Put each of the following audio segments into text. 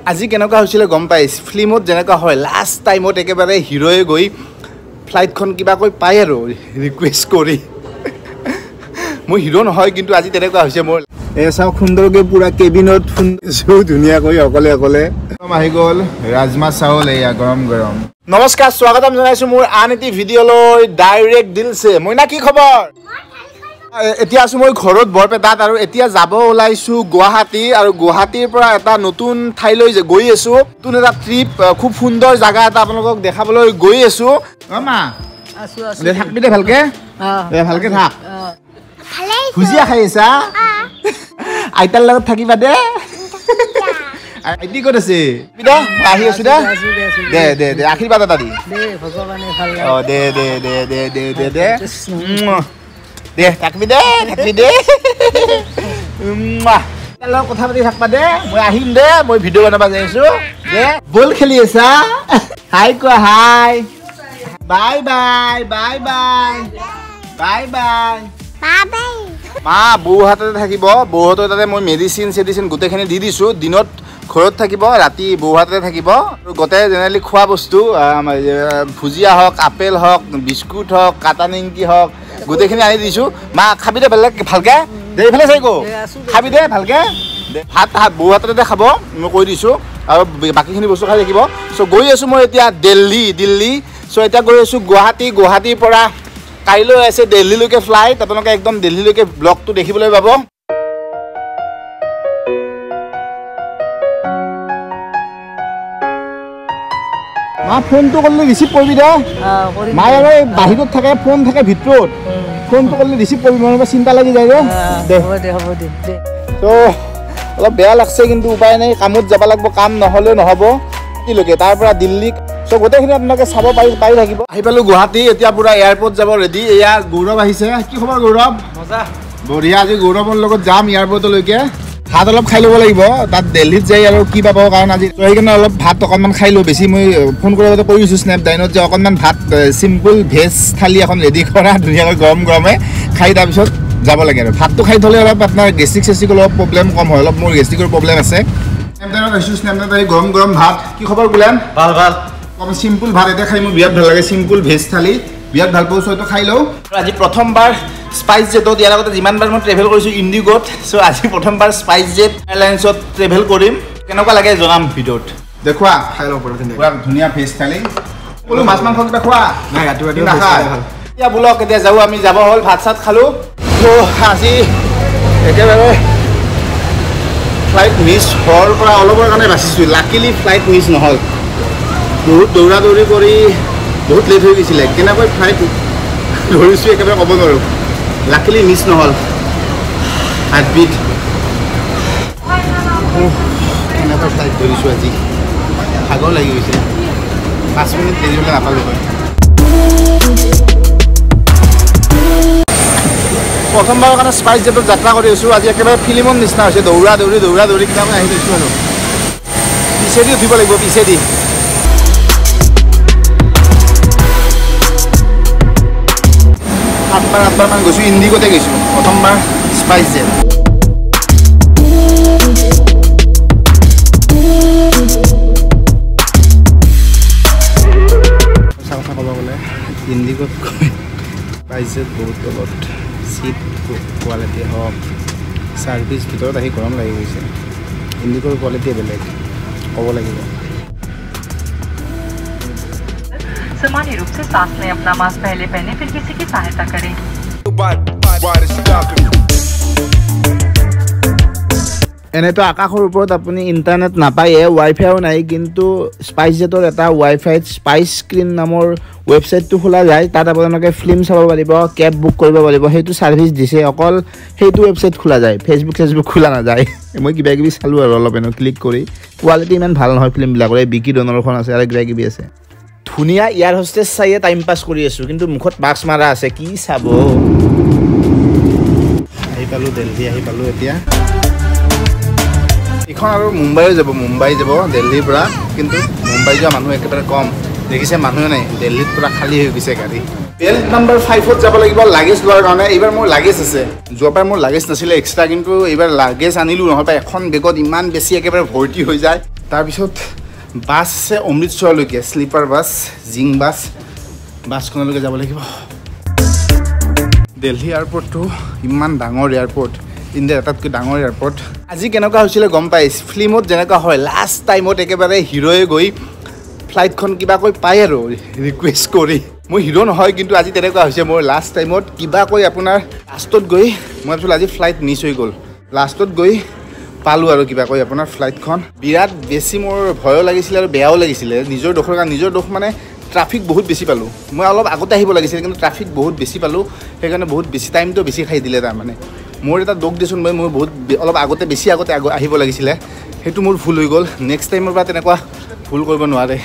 আজি কেনেকুৱা হৈছিলে গম পাই ফিল্মত যেনেকুৱা হয় লাষ্ট টাইমত একেবাৰে হিৰোয়ে গৈ ফ্লাইটখন কিবা কৈ পাই আৰু ৰিকুৱেষ্ট কৰি মই হিৰো নহয় কিন্তু আজি তেনেকুৱা হৈছে মোৰ এসা সুন্দৰকৈ পুৰা কেবিনত ফুনছো ধুনীয়াকৈ অকলে অকলে আহি গ'ল ৰাজমা চাউল এয়া গৰম গৰম নমস্কাৰ স্বাগতম জনাইছো মোৰ আন এটি ভিডিঅ'লৈ ডাইৰেক্ট দিলছে মই না কি খবৰ এতিয়া আছো মই ঘৰত বৰপেটাত আৰু এতিয়া যাব ওলাইছো গুৱাহাটী আৰু গুৱাহাটীৰ পৰা এটা নতুন ঠাইলৈ যে গৈ আছো নতুন এটা ট্ৰিপ খুব সুন্দৰ জায়গা এটা আপোনালোকক দেখাবলৈ গৈ আছো মা আছো আছো দে থাকবি দে ভালকে দে ভালকে থাক ভুজিয়া খাইছা আইতাৰ লগত থাকিবা দে আইটি ক'ত আছে বিদা আহি আছো দে দে দে দে আশীৰ্বাদ এটা দি দে ভগৱানে ভাল অ দে দে দে দে দে দে দে দে থাকবি দে লগত কথা পাতি থাকবা দে মই আহিম দে মই ভিডিঅ' বনাব যাই আছো দে বল খেলি আছা হাই কোৱা হাই bye bye bye bye bye bye মা বৌ হাততে থাকিব বৌ হাতৰ তাতে মই মেডিচিন গোটেইখিনি দি দিছো দিনত ঘৰত থাকিব ৰাতি বৌ হাততে থাকিব আৰু গোটেই জেনেৰেলি খোৱা বস্তু ভুজিয়া হওক আপেল হওক বিস্কুট হওক কাটা নিমকি হওক গোটেইখিনি আনি দিছো মা খাবি দে ভালকে দে এইফালে চাই গো খাবি দে ভালকে ভাত বৌ হাততে খাব মই কৈ দিছো আৰু বাকীখিনি বস্তু খাই থাকিব চ' গৈ আছো মই এতিয়া দিল্লী চ' এতিয়া গৈ আছো গুৱাহাটীৰ পৰা কাইলৈ আছে দিল্লীলৈকে ফ্লাইট আপোনালোকে একদম দিল্লীলৈকে ব্লগটো দেখিবলৈ পাব মা ফোনটো কৰিলে ৰিচিভ কৰিবি দে মায়ে আৰু বাহিৰত থাকে ফোন থাকে ভিতৰত ফোনটো কৰিলে ৰিচিভ কৰিবি মোৰ চিন্তা লাগি যায় দে হ'ব দে তো অলপ বেয়া লাগছে কিন্তু উপায় নাই কামত যাব লাগিব কাম নহ'লেও নহ'ব ৰাতিলৈকে তাৰ পৰা দিল্লী চ' গোটেইখিনি আপোনালোকে চাব পাৰি থাকিব আহি পালোঁ গুৱাহাটী এতিয়া পুৰা এয়াৰপৰ্ট যাব ৰেডি এয়া গৌৰৱ আহিছে কি খবৰ গৌৰৱ মজা বঢ়িয়া আজি গৌৰৱৰ লগত যাম এয়াৰপৰ্টলৈকে ভাত অলপ খাই ল'ব লাগিব তাত দিল্লীত যাই আৰু কি পাব কাৰণ আজি সেইকাৰণে অলপ ভাত অকণমান খাই লওঁ বেছি মই ফোন কৰোঁতে কৈ দিছোঁ স্নেপডাইনত যে অকণমান ভাত চিম্পুল ভেজ থালি এখন ৰেডি কৰা ধুনীয়াকৈ গৰমে খাই তাৰপিছত যাব লাগে আৰু ভাতটো খাই থ'লে অলপ আপোনাৰ গেষ্ট্ৰিক অলপ প্ৰব্লেম কম হয় অলপ মোৰ গেষ্ট্ৰিকৰ প্ৰব্লেম আছে স্নেপডাইনত আহিছোঁ স্নেপডাইনত আহি গৰম ভাত কি খবৰ গুলাম ভাল অকণমান চিম্পুল ভাত এতিয়া খাই মোৰ বিৰাট ভাল লাগে চিম্পুল ভেজ থালি বিৰাট ভাল পাওঁ চ' এইটো খাই লওঁ আজি প্ৰথমবাৰ স্পাইচ জেটত ইয়াৰ আগতে যিমানবাৰ মই ট্ৰেভেল কৰিছোঁ ইণ্ডিগ'ত চ' আজি প্ৰথমবাৰ স্পাইচ জেট এয়াৰলাইন্সত ট্ৰেভেল কৰিম কেনেকুৱা লাগে জনাম ভিডিঅ'ত দেখুৱা খাই ল'ব পৰা পুৰা ধুনীয়া ভেজ থালি বোলো মাছ মাংস কিবা খোৱা নাই ৰাতিপুৱা নাখায় এতিয়া বোলক এতিয়া যাওঁ আমি যাব হ'ল ভাত চাত খালোঁ ত' আজি একেবাৰে ফ্লাইট মিছ হোৱাৰ পৰা অলপৰ কাৰণে বাচিছোঁ লাকিলি ফ্লাইট মিছ নহ'ল বহুত দৌৰা দৌৰি কৰি বহুত লেট হৈ গৈছিলে কেনেকৈ ফ্লাইট ধৰিছোঁ একেবাৰে ক'ব নোৱাৰোঁ লাকিলি মিছ নহ'ল হাৰ্টবিট কেনেকৈ ফ্লাইট ধৰিছোঁ আজি ভাগৰ লাগি গৈছে 5 মিনিট দেৰি হ'লে নাপালোঁ হয় প্ৰথমবাৰৰ কাৰণে স্পাইচ জেটত যাত্ৰা কৰি আছোঁ আজি একেবাৰে ফিল্মৰ নিচিনা হৈছে দৌৰা দৌৰি কিতাপ আহি গৈছোঁ আৰু পিছেদি উঠিব লাগিব পিছেদি আঠবাৰমান গৈছোঁ ইণ্ডিগ'তে গৈছোঁ প্ৰথমবাৰ স্পাইচ জেট সঁচা কথা ক'ব গ'লে ইণ্ডিগ'ত গৈ স্পাইচ জেট বহুত তলত চিট কোৱালিটি হওক ছাৰ্ভিচ ভিতৰত আহি গৰম লাগি গৈছে ইণ্ডিগ'ৰ কোৱালিটি বেলেগ ক'ব লাগিব सामान्य रूप से सांस लें अपना मास्क पहले पहने फिर किसी की सहायता करें এনেতো আকাশৰ ওপৰত আপুনি ইণ্টাৰনেট নাপায়ে ৱাইফাইও নাই কিন্তু স্পাইচ জেটৰ এটা ৱাইফাইত স্পাইচ স্ক্ৰীণ নামৰ ৱেবছাইটটো খোলা যায় তাত আপোনালোকে ফিল্ম চাব পাৰিব কেব বুক কৰিব পাৰিব সেইটো ছাৰ্ভিচ দিছে অকল সেইটো ৱেবছাইট খোলা যায় ফেচবুক খোলা নাযায় মই কিবা কিবি চালোঁ আৰু অলপ এনে ক্লিক কৰি কোৱালিটি ইমান ভাল নহয় ফিল্মবিলাকৰ এই বিকি ডনৰখন আছে আৰু কিবা কিবি আছে ধুনীয়া এয়াৰ হোষ্টেছ চাইয়ে টাইম পাছ কৰি আছোঁ কিন্তু মুখত মাস্ক মাৰা আছে কি চাব আহি পালোঁ দিল্লী আহি পালোঁ এতিয়া এইখন আৰু মুম্বাই যাব দিল্লীৰ পৰা কিন্তু মুম্বাই যোৱা মানুহ একেবাৰে কম দেখিছে মানুহে নাই দিল্লীত পুৰা খালী হৈ গৈছে গাড়ী বেল্ট নাম্বাৰ 5ত যাব লাগিব লাগেজ লোৱাৰ কাৰণে এইবাৰ মোৰ লাগেজ আছে যোৱাবাৰ মোৰ লাগেজ নাছিলে এক্সট্ৰা কিন্তু এইবাৰ লাগেজ আনিলোঁ নহয় এখন বেগত ইমান বেছি একেবাৰে ভৰ্তি হৈ যায় তাৰপিছত বাছ আছে অমৃতসৰলৈকে স্লিপাৰ বাছ জিং বাছ বাছখনলৈকে যাব লাগিব দিল্লী এয়াৰপৰ্টটো ইমান ডাঙৰ এয়াৰপৰ্ট ইণ্ডিয়াৰ আটাইতকৈ ডাঙৰ এয়াৰপৰ্ট আজি কেনেকুৱা হৈছিলে গম পাইছ ফিল্মত যেনেকুৱা হয় লাষ্ট টাইমত একেবাৰে হিৰোয়ে গৈ ফ্লাইটখন কিবা কৈ পায় আৰু ৰিকুৱেষ্ট কৰি মই হিৰো নহয় কিন্তু আজি তেনেকুৱা হৈছে মোৰ লাষ্ট টাইমত কিবা কৈ আপোনাৰ লাষ্টত গৈ মই ভাবিছিলোঁ আজি ফ্লাইট মিছ হৈ গ'ল লাষ্টত গৈ পালোঁ আৰু কিবা কৈ আপোনাৰ ফ্লাইটখন বিৰাট বেছি মোৰ ভয়ো লাগিছিলে আৰু বেয়াও লাগিছিলে নিজৰ দোষৰ কাৰণে নিজৰ দোষ মানে ট্ৰাফিক বহুত বেছি পালোঁ মই অলপ আগতে আহিব লাগিছিলে কিন্তু ট্ৰাফিক বহুত বেছি পালোঁ সেইকাৰণে বহুত বেছি টাইমটো বেছি খাই দিলে তাৰমানে মোৰ এটা দোষ দিছোন মই বহুত অলপ আগতে বেছি আগতে আহিব লাগিছিলে সেইটো মোৰ ভুল হৈ গ'ল নেক্সট টাইমৰ পৰা তেনেকুৱা ভুল কৰিব নোৱাৰে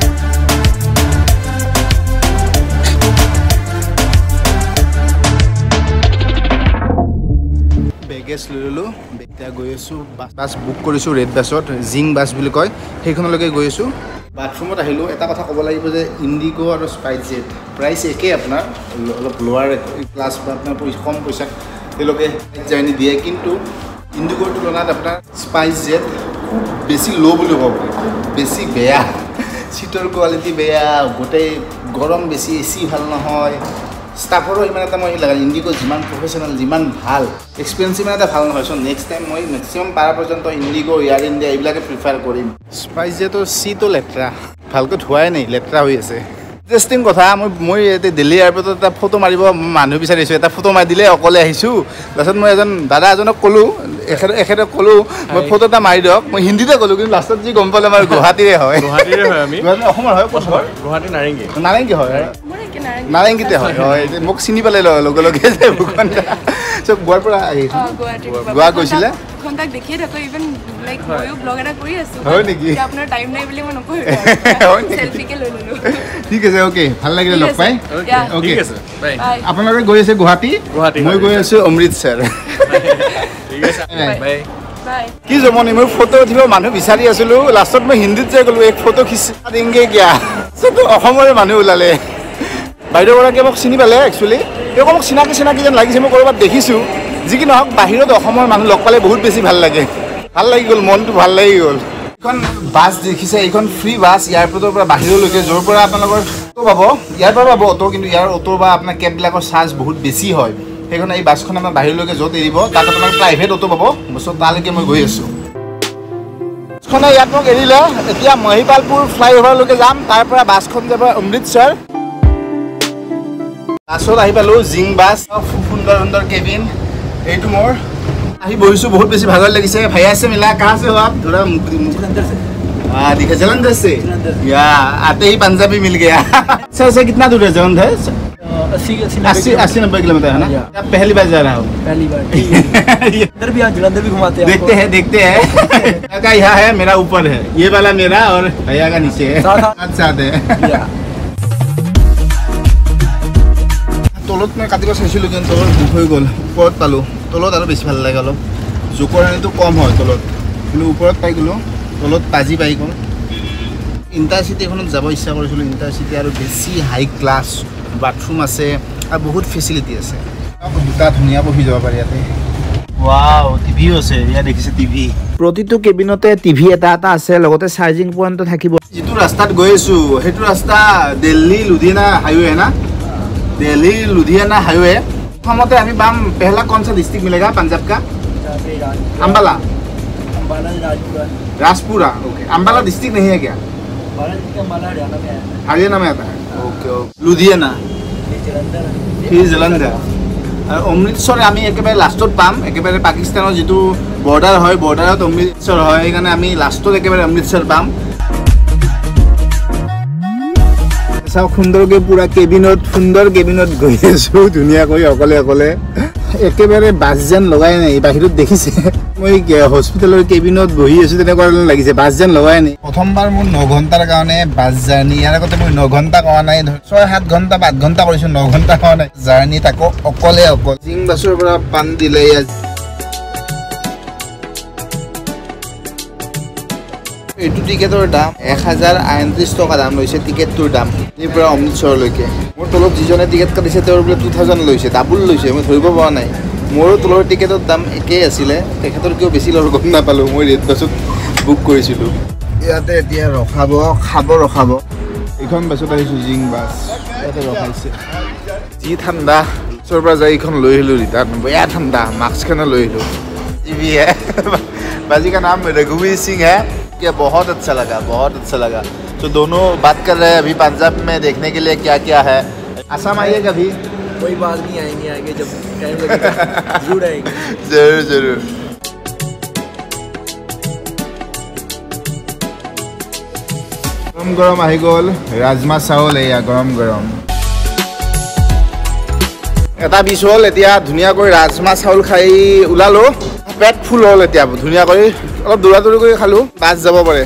বেগেজ লৈ ল'লোঁ এতিয়া গৈ আছোঁ বাছ বুক কৰিছোঁ ৰেড বাছত জিং বাছ বুলি কয় সেইখনলৈকে গৈ আছোঁ বাথৰুমত আহিলোঁ এটা কথা ক'ব লাগিব যে ইণ্ডিগো আৰু স্পাইচ জেট প্ৰাইচ একেই আপোনাৰ অলপ লোৱাৰ ক্লাছ বা আপোনাৰ কম পইচাত তেওঁলোকে জাৰ্ণি দিয়ে কিন্তু ইণ্ডিগোৰ তুলনাত আপোনাৰ স্পাইচ জেট খুব বেছি ল' বুলি ক'ব খুব বেছি বেয়া চিটৰ কোৱালিটি বেয়া গোটেই গৰম বেছি এচি ভাল নহয় ষ্টাফৰো ইমান এটা মই লাগে ইণ্ডিগো যিমান প্ৰফেচনেল যিমান ভাল এক্সপিৰিয়েঞ্চ ইমান এটা ভাল নহয় চ' নেক্সট টাইম মই মেক্সিমাম পাৰা পৰ্যন্ত ইণ্ডিগো এয়াৰ ইণ্ডিয়া এইবিলাকে প্ৰিফাৰ কৰিম স্পাইচ জেটৰ চিটো লেতেৰা ভালকৈ ধোৱাই নাই লেতেৰা হৈ আছে ইণ্টাৰেষ্টিং কথা মই ইয়াতে দিল্লী এয়াৰপৰ্টত এটা ফটো মাৰিব মানুহ বিচাৰিছোঁ এটা ফটো মাৰি দিলে অকলে আহিছোঁ তাৰপিছত মই এজন দাদা এজনক ক'লোঁ এখেতক ক'লোঁ মই ফটো এটা মাৰি দিয়ক মই হিন্দীতে ক'লোঁ কিন্তু লাষ্টত যি গম পালোঁ আমাৰ গুৱাহাটীৰে হয় আমি অসমৰ হয় গুৱাহাটী নাৰেংগী হয় নাৰেংগীতে হয় মোক চিনি পালে লগে লগে যে ভূষণ চ' গোৱাৰ পৰা আহিছোঁ গোৱা গৈছিলে হয় নেকি ঠিক আছে অ'কে ভাল লাগিলে লগ পাই অ'কে আপোনালোকে গৈ আছে গুৱাহাটী মই গৈ আছোঁ অমৃতসৰ কি জমনি মই ফটো উঠিব মানুহ বিচাৰি আছিলোঁ লাষ্টত মই হিন্দীত যে গ'লোঁ এক ফটো খিচিংগে গিয়া অসমৰে মানুহ ওলালে বাইদেউগৰাকীয়ে মোক চিনি পালে একচুৱেলি তেওঁ মোক চিনাকি যেন লাগিছে মই ক'ৰবাত দেখিছোঁ যি কি নহওক বাহিৰত অসমৰ মানুহ লগ পালে বহুত বেছি ভাল লাগে ভাল লাগি গ'ল মনটো ভাল লাগি গ'ল এইখন বাছ দেখিছে এইখন ফ্ৰী বাছ এয়াৰপৰ্টৰ পৰা বাহিৰলৈকে য'ৰ পৰা আপোনালোকৰ অটো পাব ইয়াৰ পৰা পাব অটো কিন্তু ইয়াৰ অটোৰ বা আপোনাৰ কেববিলাকৰ চাৰ্জ বহুত বেছি হয় সেইকাৰণে এই বাছখন আমাৰ বাহিৰলৈকে য'ত এৰিব তাত আপোনাৰ প্ৰাইভেট অটো পাব চ' তালৈকে মই গৈ আছোঁ বাছখনে ইয়াত মোক এৰিলে এতিয়া মহিপালপুৰ ফ্লাইঅভাৰলৈকে যাম তাৰ পৰা বাছখন যাব অমৃতসৰ বাছত আহি পালোঁ জিং বাছ খুব সুন্দৰ সুন্দৰ কেবিন এইটো মোৰ আহি বহিছোঁ বহুত বেছি ভাগৰ লাগিছে ভাইয়া से मिला कहाँ से हो आप थोड़ा जलंधर से दिखा जलंधर से या आते ही पंजाबी मिल गया सर से कितना दूर है जलंधर 80-90 किलोमीटर है ना आप पहली बार जा रहा हो पहली बार इधर भी जलंधर भी घुमाते हैं देखते हैं का यहाँ है मेरा ऊपर है ये वाला मेरा और भैया का नीचे है साथ है তলত মই কাটিব চাইছিলোঁ কিন্তু তলত বুক হৈ গ'ল ওপৰত পালোঁ তলত আৰু বেছি ভাল লাগে অলপ জোকৰ আনিটো কম হয় তলত কিন্তু ওপৰত পাই গ'লোঁ তলত বাজি পাই গ'ল ইণ্টাৰচিটি এখনত যাব ইচ্ছা কৰিছিলোঁ ইণ্টাৰচিটি আৰু বেছি হাই ক্লাছ বাথৰুম আছে আৰু বহুত ফেচিলিটি আছে দুটা ধুনীয়া বহি যাব পাৰি ইয়াতে ৱাও টিভিও আছে ইয়াত দেখিছে টিভি প্ৰতিটো কেবিনতে টিভি এটা আছে লগতে চাৰ্জিং পইণ্টটো থাকিব যিটো ৰাস্তাত গৈ আছোঁ সেইটো ৰাস্তা দিল্লী লুধিয়ানা হাইৱে না दिल्ली लुधियाना हाईवे हमते अभी बाम पहला कौन सा डिस्ट्रिक्ट मिलेगा पंजाब का अंबाला राजपुरा ओके अंबाला डिस्ट्रिक्ट नहीं है क्या हरियाणा में आता है ओके लुधियाना फिर जलंधर অমৃতসৰ আমি একেবাৰে লাষ্টত পাম একেবাৰে পাকিস্তানৰ যিটো বৰ্ডাৰ হয় বৰ্ডাৰত অমৃতসৰ হয় সেইকাৰণে আমি লাষ্টত একেবাৰে অমৃতসৰ পাম চাওক সুন্দৰকৈ পুৰা সুন্দৰ কেবিনত গৈ আছোঁ ধুনীয়াকৈ অকলে একেবাৰে বাছ যেন লগাই নাই বাহিৰত দেখিছে মই হস্পিটেলৰ কেবিনত বহি আছোঁ তেনেকুৱা লাগিছে বাছ যেন লগাই নাই প্ৰথমবাৰ মোৰ 9 ঘণ্টাৰ কাৰণে বাছ জাৰ্ণি ইয়াৰ আগতে মই 9 ঘণ্টা কৰা নাই 6-7 ঘণ্টা 8 ঘণ্টা কৰিছোঁ 9 ঘণ্টা কৰা নাই জাৰ্ণি তাকো অকলে জিং বাছৰ পৰা পান দিলে এইটো টিকেটৰ দাম 1039 টকা দাম লৈছে টিকেটটোৰ দাম এই পৰা অমৃতসৰলৈকে মোৰ তলত যিজনে টিকেট কাটিছে তেওঁৰ বোলে 2000 লৈছে ডাবল লৈছে মই ধৰিব পৰা নাই মোৰো তলৰ টিকেটৰ দাম একেই আছিলে তেখেতৰ কিয় বেছি ল'ব গম নাপালোঁ মই ৰেড বাছত বুক কৰিছিলোঁ ইয়াতে এতিয়া ৰখাব ৰখাব এইখন বাছত আহিছোঁ জিং বাছ ইয়াতে ৰখাইছে যি ঠাণ্ডা ওচৰৰ পৰা যাই এইখন লৈ আহিলোঁ ৰিটাৰ্ণ বেয়া ঠাণ্ডা মাস্কখানে লৈ আহিলোঁ टीवी है बाजी का नाम रघुवीर सिंह है क्या बहुत अच्छा लगा तो दोनों बात कर रहे हैं अभी पंजाब में देखने के लिए क्या क्या है असम आइए कभी कोई बात नहीं आएंगे जब टाइम लगेगा जरूर आएंगे जरूर गरम आहि गल राजमा चाउल एया गरम এটা বিষ হল এতিয়া ধুনীয়াকৈ ৰাজমা চাউল খাই ওলালো পেট ফুল হল এতিয়া ধুনীয়াকৈ অলপ দৌৰা-দৌৰি কৰি খালো বাছ যাব পাৰে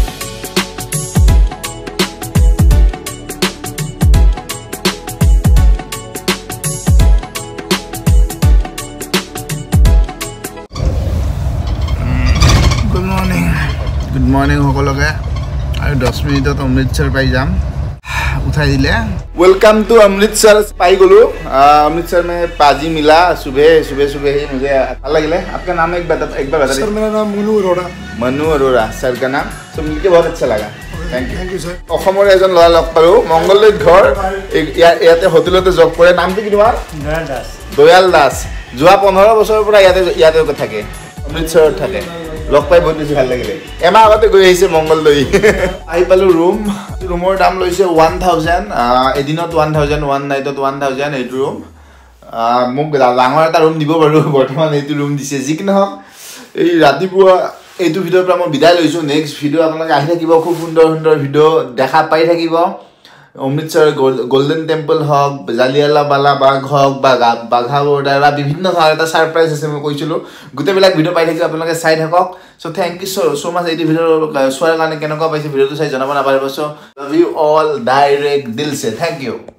গুড মৰ্নিং সকলোকে আৰু 10 মিনিটত অমৃতসৰ পাই যাম उठाई दिले वेलकम टू अमृतसर पाई गलू अमृतसर में पाजी मिला सुबह ही मुझे अच्छा लगे आपका नाम एक बार बता सर मेरा नाम मनु अरोड़ा सर का नाम तो मिलके बहुत अच्छा लगा थैंक यू सर অসমৰ এজন ল'ৰা লগ পালো মংগলদৈত ঘৰ ইয়াতে হোটেলতে জব কৰে নামটো কি তোমাৰ দয়াল দাস যোৱা 15 বছৰৰ পৰা ইয়াতে থাকে অমৃতসৰত থাকে লগ পাই বহুত বেছি ভাল লাগিলে এমাহ আগতে গৈ আহিছে মংগলদৈ আহি পালো ৰুমৰ দাম লৈছে 1000 এদিনত 1000 ওয়ান নাইটত 1000 এইটো ৰুম মোক ডাঙৰ এটা ৰুম দিব বাৰু বৰ্তমান এইটো ৰুম দিছে যি কি নহওক এই ৰাতিপুৱা এইটো ভিডিঅ'ৰ পৰা মই বিদায় লৈছো নেক্সট ভিডিঅ' আপোনালোকে আহি থাকিব খুব সুন্দৰ ভিডিঅ' দেখা পাই থাকিব অমৃতসৰ গোল্ডেন টেম্পল হওক জালিয়ানৱালা বাগ হওক বা বাঘা বৰ্ডাৰ বা বিভিন্ন ধৰণৰ এটা সাৰপ্ৰাইজ আছে মই কৈছিলোঁ গোটেইবিলাক ভিডিঅ' পাই থাকিব আপোনালোকে চাই থাকক so thank you so much এইটো ভিডিঅ' চোৱাৰ কাৰণে কেনেকুৱা পাইছে ভিডিঅ'টো চাই জনাব নাপাহৰিব so love you all direct দিল সে থ্যাংক ইউ